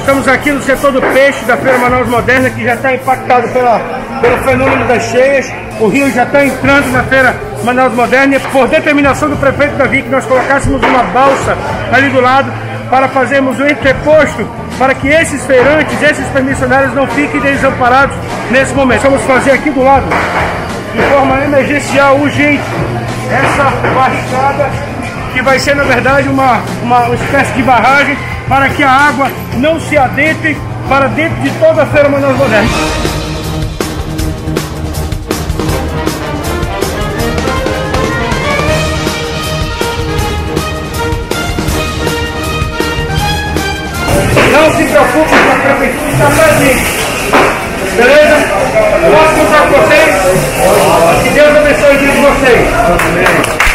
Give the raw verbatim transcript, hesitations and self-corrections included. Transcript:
Estamos aqui no setor do peixe da Feira Manaus Moderna, que já está impactado pela, pelo fenômeno das cheias. O rio já está entrando na Feira Manaus Moderna, e por determinação do prefeito Davi, que nós colocássemos uma balsa ali do lado para fazermos um entreposto, para que esses feirantes, esses permissionários não fiquem desamparados nesse momento. Vamos fazer aqui do lado, de forma emergencial, urgente, essa barricada, que vai ser na verdade uma, uma espécie de barragem para que a água não se adentre para dentro de toda a Feira Manaus Moderna. Não se preocupe, com a prefeitura está presente. Beleza? Posso contar com vocês? Que Deus abençoe a vida de vocês.